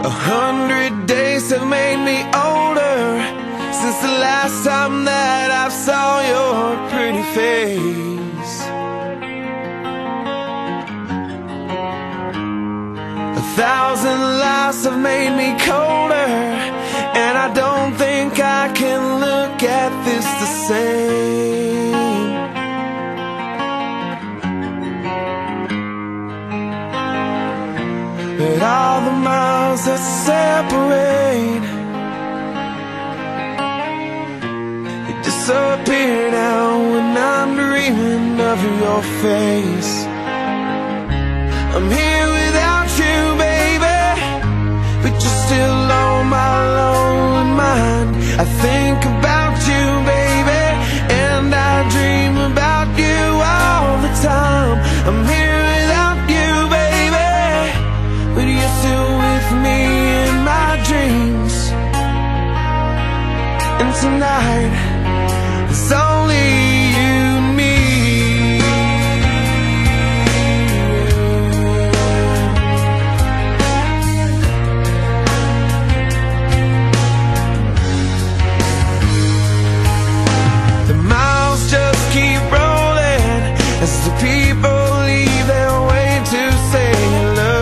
100 days have made me older since the last time that I saw your pretty face. 1,000 lives have made me colder, and I don't think I can look at this the same. But all the miles that separate, they disappear now when I'm dreaming of your face. I'm here without you, baby, but you're still on my lonely mind. I think about you, baby, and I dream about you all the time. I'm here without you, baby, but you're still with me in my dreams. And tonight, it's only you and me. The miles just keep rolling as the people leave their way to say hello.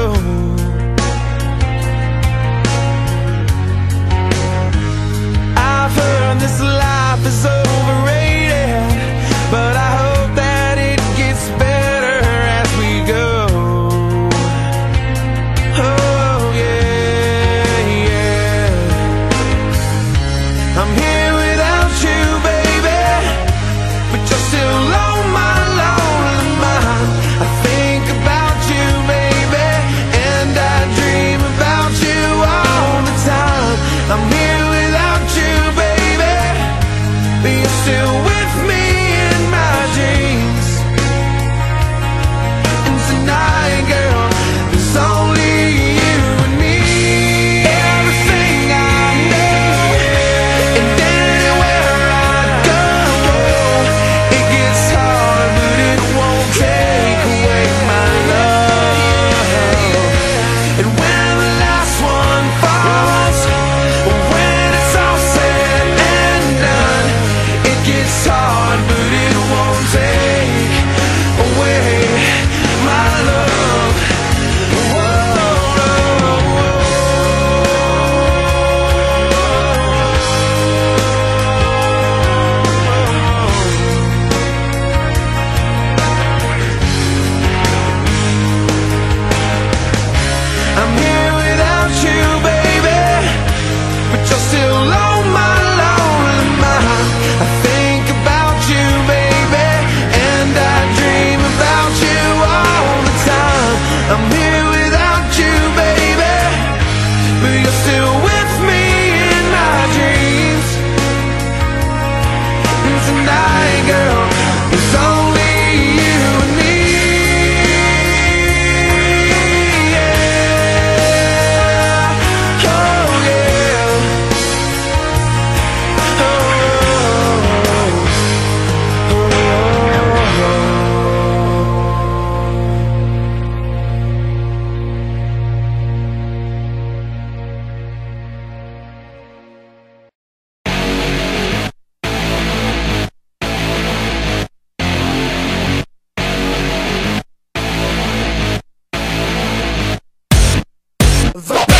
I've heard this life is overrated, but I hope that it gets better as we go. Oh yeah, yeah. I'm here without you, baby, but you're still on my lonely mind. I think about you, baby, and I dream about you all the time. I'm here without you, baby, but you're still with me in my dreams. And tonight, girl, there's only you and me. Everything I know, and anywhere I go, it gets hard, but it won't take away my love. And when the last one falls, when it's all said and done, it gets hard, but it won't take away my love. I'm here without you, baby, but you're still on my lonely mind. I think about you, baby, and I dream about you all the time. I'm here without you, baby, but you're still with me in my dreams. And tonight, girl, it's only you and me. Yeah. Oh yeah. The